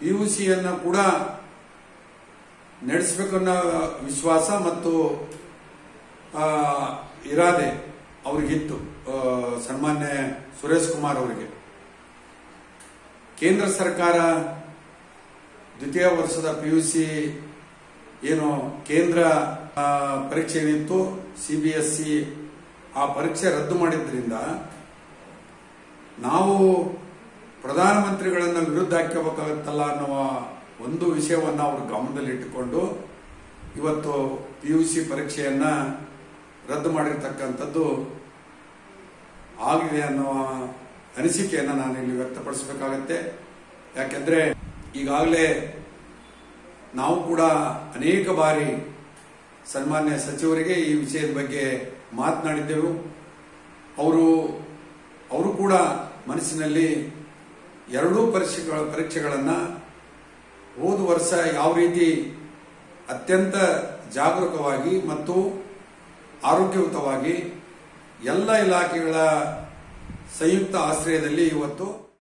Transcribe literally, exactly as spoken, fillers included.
ಪಿಯುಸಿಯನ್ನು ಕೂಡ ನಡೆಸಬೇಕನ್ನೋ ವಿಶ್ವಾಸ ಮತ್ತು ಇರಾದೆ ಅವರಿಗಿತ್ತು. ಸನ್ಮಾನ್ಯ ಸುರೇಶ್ ಕುಮಾರ್ ಅವರಿಗೆ ಕೇಂದ್ರ ಸರ್ಕಾರ ದ್ವಿತೀಯ ವರ್ಷದ ಪಿಯುಸಿ ಏನು ಕೇಂದ್ರ ಪರೀಕ್ಷೆ ಏನಿತ್ತು ಸಿಬಿಎಸ್ಇ ಆ ಪರೀಕ್ಷೆ ರದ್ದು ಮಾಡಿದ್ರಿಂದ ನಾವು ಪ್ರಧಾನಮಂತ್ರಿಗಳನ್ನ ವಿರುದ್ಧ ಹಾಕಬೇಕಾಗುತ್ತಲ್ಲ ಅನ್ನುವ ಒಂದು ವಿಷಯವನ್ನ ಅವರು ಗಮನದಲ್ಲಿಟ್ಟುಕೊಂಡು ಇವತ್ತು ಪಿಯುಸಿ ಪರೀಕ್ಷೆಯನ್ನ ರದ್ದು ಮಾಡಿರ್ತಕ್ಕಂಥದ್ದು ಆಗಿದೆ ಅನ್ನುವ ಅನಿಸಿಕೆಯನ್ನು ನಾನು ಇಲ್ಲಿ ವ್ಯಕ್ತಪಡಿಸಬೇಕಾಗತ್ತೆ. ಯಾಕೆಂದ್ರೆ ಈಗಾಗಲೇ ನಾವು ಕೂಡ ಅನೇಕ ಬಾರಿ ಸನ್ಮಾನ್ಯ ಸಚಿವರಿಗೆ ಈ ವಿಷಯದ ಬಗ್ಗೆ ಮಾತನಾಡಿದ್ದೆವು. ಅವರು ಅವರು ಕೂಡ ಮನಸ್ಸಿನಲ್ಲಿ ಎರಡೂ ಪರೀಕ್ಷೆಗಳ ಪರೀಕ್ಷೆಗಳನ್ನು ಹೋದ ವರ್ಷ ಯಾವ ರೀತಿ ಅತ್ಯಂತ ಜಾಗರೂಕವಾಗಿ ಮತ್ತು ಆರೋಗ್ಯಯುತವಾಗಿ ಎಲ್ಲ ಇಲಾಖೆಗಳ ಸಂಯುಕ್ತ ಆಶ್ರಯದಲ್ಲಿ ಇವತ್ತು